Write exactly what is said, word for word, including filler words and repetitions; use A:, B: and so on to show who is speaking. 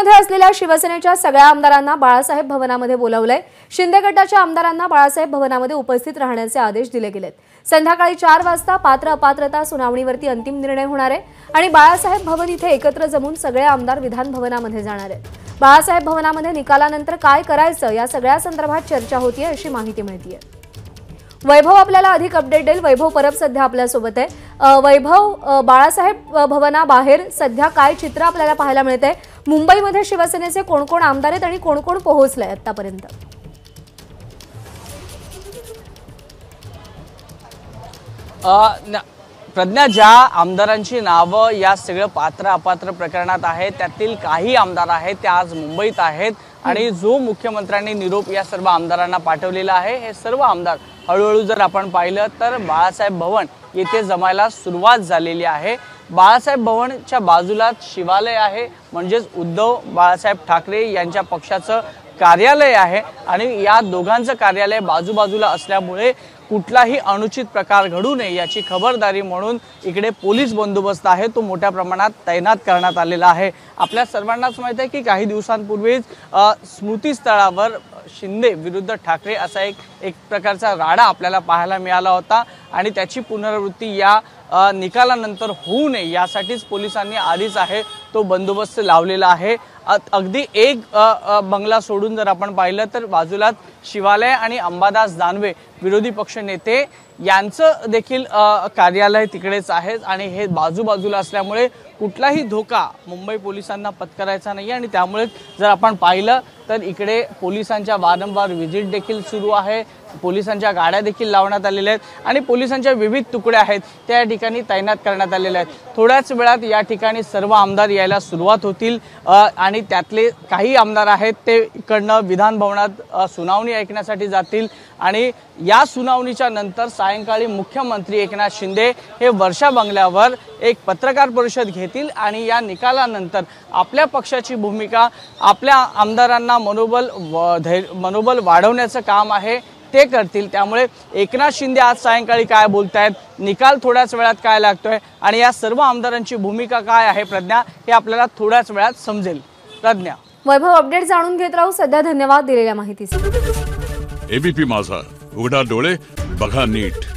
A: मुंबईमध्ये असलेल्या शिवसेनेच्या सगळ्या आमदारांना बाळासाहेब भवनामध्ये बोलावलंय। शिंदे गटाच्या आमदारांना बाळासाहेब भवनामध्ये उपस्थित राहण्याचे आदेश दिले गेलेत। संध्याकाळी चार वाजता पात्र अपात्रता सुनावणीवरती अंतिम निर्णय होणार आहे आणि बाळासाहेब भवन इथे एकत्र जमून सगळे आमदार विधान भवनामध्ये जाणार आहेत। बाळासाहेब भवनामध्ये निकालानंतर काय करायचं या सगळ्या संदर्भात चर्चा होतीये अशी माहिती मिळतीये। वैभव आपल्याला अधिक अपडेट देईल। वैभव परब सध्या आपल्या सोबत आहे। वैभव, बाळासाहेब भवनाबाहेर सध्या काय चित्र आपल्याला पाहायला मिळते? मुंबईमध्ये शिवसेनेचे कोण कोण आमदार आहेत आणि कोण कोण पोहोचले आतापर्यंत?
B: प्रज्ञा, ज्या आमदारांची नावं या सगळं पात्र अपात्र प्रकरणात आहेत त्यातील काही आमदार आहेत ते आज मुंबईत आहेत आणि जो मुख्यमंत्र्यांनी निरोप या सर्व आमदारांना पाठवलेला आहे हे सर्व आमदार हळूहळू जर आपण पाहिलं तर बाळासाहेब भवन येथे जमायला सुरुवात झालेली आहे। बाळासाहेब भवनच्या बाजूलाच शिवालय आहे, म्हणजेच उद्धव बाळासाहेब ठाकरे यांच्या पक्षाचं कार्यालय आहे आणि या दोघांचं कार्यालय बाजूबाजूला असल्यामुळे कुठलाही अनुचित प्रकार घडू नये याची खबरदारी म्हणून इकडे पोलीस बंदोबस्त आहे तो मोठ्या प्रमाणात तैनात करण्यात आलेला आहे। आपल्या सर्वांनाच माहिती आहे की काही दिवसांपूर्वीच स्मृतीस्थळावर शिंदे विरुद्ध ठाकरे असा एक एक प्रकारचा राडा आपल्याला पाहायला मिळाला होता आणि त्याची पुनरावृत्ती या निकालानंतर होऊ नये यासाठीच पोलिसांनी आधीच आहे तो बंदोबस्त लावलेला आहे। अगदी एक बंगला सोडून जर आपण पाहिलं तर बाजूलाच शिवालय आणि अंबादास दानवे विरोधी पक्ष नेते यांचं देखील कार्यालय तिकडेच आहे आणि हे बाजूबाजूला असल्यामुळे कुठलाही धोका मुंबई पोलिसांना पत्करायचा नाही आणि त्यामुळे जर आपण पाहिलं तर इकडे पोलिसांच्या वारंवार व्हिजिट देखील सुरू आहे। पोलिसांच्या गाड्या देखील लावण्यात आलेल्या आहेत आणि पोलिसांच्या विविध तुकड्या आहेत त्या ठिकाणी तैनात करण्यात आलेल्या आहेत। थोड्याच वेळात या ठिकाणी सर्व आमदार यायला सुरुवात होतील आणि त्यातले काही आमदार आहेत ते इकडनं विधान भवनात सुनावणी ऐकण्यासाठी जातील आणि या सुनावणीच्या नंतर सायंकाळी मुख्यमंत्री एकनाथ शिंदे हे वर्षा बंगल्यावर एक पत्रकार परिषद घेतील आणि या निकालानंतर आपल्या पक्षाची भूमिका, आपल्या आमदारांना मनोबल मनोबल वाढवण्याचं काम आहे ते करतील। त्यामुळे एकनाथ शिंदे आज सायंकाळी काय बोलतायत, निकाल थोड्याच वेळात काय लागतोय आणि या सर्व आमदारांची भूमिका काय आहे प्रज्ञा हे आपल्याला थोड्याच वेळात समजेल। प्रज्ञा,
A: वैभव अपडेट जाणून घेत राहू। सध्या धन्यवाद दिलेल्या माहितीसाठी।
C: एबीपी माझा, उघडा डोळे बघा नीट।